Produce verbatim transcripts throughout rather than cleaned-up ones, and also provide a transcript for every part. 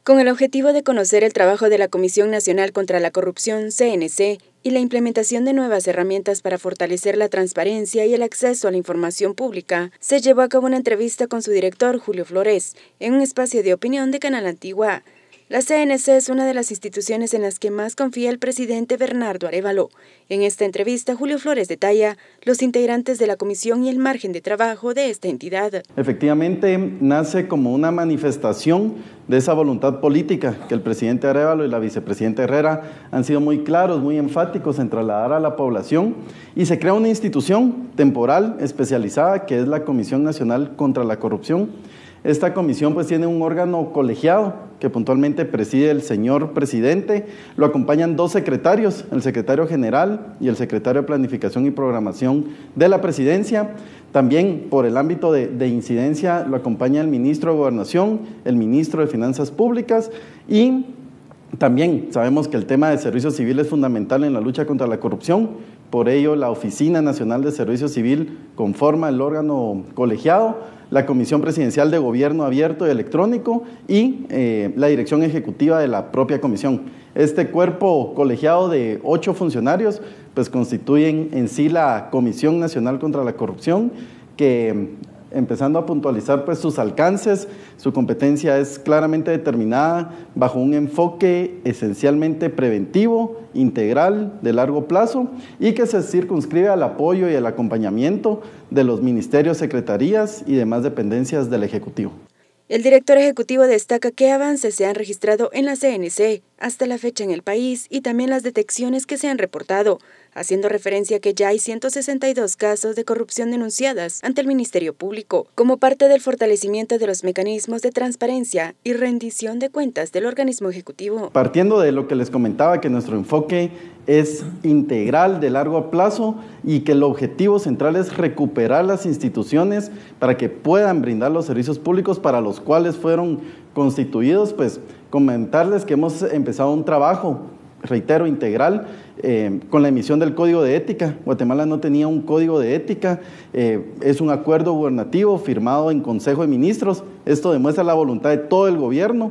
Con el objetivo de conocer el trabajo de la Comisión Nacional contra la Corrupción, C N C, y la implementación de nuevas herramientas para fortalecer la transparencia y el acceso a la información pública, se llevó a cabo una entrevista con su director, Julio Flores, en un espacio de opinión de Canal Antigua. La C N C es una de las instituciones en las que más confía el presidente Bernardo Arévalo. En esta entrevista, Julio Flores detalla los integrantes de la comisión y el margen de trabajo de esta entidad. Efectivamente, nace como una manifestación de esa voluntad política que el presidente Arévalo y la vicepresidenta Herrera han sido muy claros, muy enfáticos en trasladar a la población, y se crea una institución temporal especializada que es la Comisión Nacional contra la Corrupción. Esta comisión pues tiene un órgano colegiado que puntualmente preside el señor presidente, lo acompañan dos secretarios, el secretario general y el secretario de Planificación y Programación de la presidencia. También por el ámbito de, de incidencia lo acompaña el ministro de Gobernación, el ministro de Finanzas Públicas, y también sabemos que el tema de servicio civil es fundamental en la lucha contra la corrupción. Por ello, la Oficina Nacional de Servicio Civil conforma el órgano colegiado, la Comisión Presidencial de Gobierno Abierto y Electrónico y eh, la Dirección Ejecutiva de la propia comisión. Este cuerpo colegiado de ocho funcionarios pues constituyen en sí la Comisión Nacional contra la Corrupción, que empezando a puntualizar pues sus alcances, su competencia es claramente determinada bajo un enfoque esencialmente preventivo, integral, de largo plazo, y que se circunscribe al apoyo y el acompañamiento de los ministerios, secretarías y demás dependencias del Ejecutivo. El director ejecutivo destaca qué avances se han registrado en la C N C hasta la fecha en el país y también las detecciones que se han reportado, haciendo referencia a que ya hay ciento sesenta y dos casos de corrupción denunciadas ante el Ministerio Público, como parte del fortalecimiento de los mecanismos de transparencia y rendición de cuentas del organismo ejecutivo. Partiendo de lo que les comentaba, que nuestro enfoque es integral, de largo plazo, y que el objetivo central es recuperar las instituciones para que puedan brindar los servicios públicos para los cuales fueron constituidos, pues comentarles que hemos empezado un trabajo, reitero, integral, eh, con la emisión del Código de Ética. Guatemala no tenía un Código de Ética, eh, es un acuerdo gubernativo firmado en Consejo de Ministros. Esto demuestra la voluntad de todo el gobierno.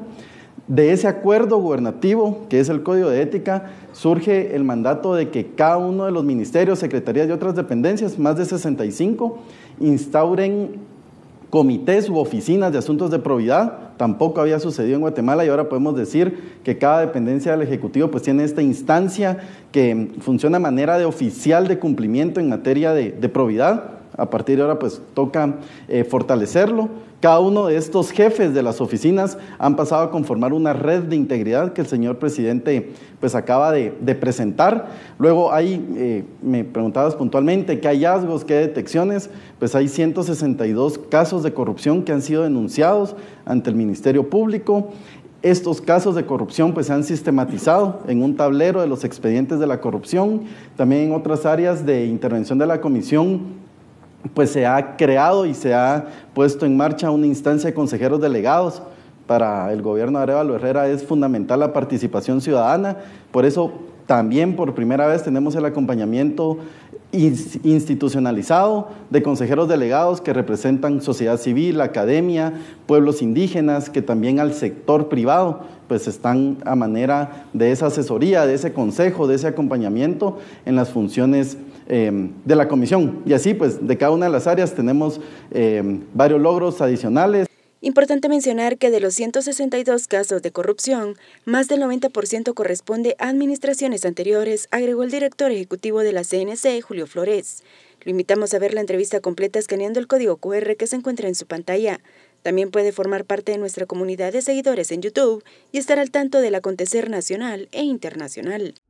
De ese acuerdo gubernativo, que es el Código de Ética, surge el mandato de que cada uno de los ministerios, secretarías y otras dependencias, más de sesenta y cinco, instauren comités u oficinas de asuntos de probidad. Tampoco había sucedido en Guatemala y ahora podemos decir que cada dependencia del Ejecutivo pues tiene esta instancia que funciona de manera de oficial de cumplimiento en materia de, de probidad. A partir de ahora pues toca eh, fortalecerlo. Cada uno de estos jefes de las oficinas han pasado a conformar una red de integridad que el señor presidente pues acaba de, de presentar. Luego hay, eh, me preguntabas puntualmente, ¿qué hallazgos, qué detecciones? Pues hay ciento sesenta y dos casos de corrupción que han sido denunciados ante el Ministerio Público. Estos casos de corrupción pues se han sistematizado en un tablero de los expedientes de la corrupción. También en otras áreas de intervención de la comisión pues se ha creado y se ha puesto en marcha una instancia de consejeros delegados. Para el gobierno de Arévalo Herrera es fundamental la participación ciudadana, por eso también por primera vez tenemos el acompañamiento institucionalizado de consejeros delegados que representan sociedad civil, academia, pueblos indígenas, que también al sector privado pues están a manera de esa asesoría, de ese consejo, de ese acompañamiento en las funciones eh, de la comisión. Y así pues de cada una de las áreas tenemos eh, varios logros adicionales. Importante mencionar que de los ciento sesenta y dos casos de corrupción, más del noventa por ciento corresponde a administraciones anteriores, agregó el director ejecutivo de la C N C, Julio Flores. Lo invitamos a ver la entrevista completa escaneando el código cu erre que se encuentra en su pantalla. También puede formar parte de nuestra comunidad de seguidores en YouTube y estar al tanto del acontecer nacional e internacional.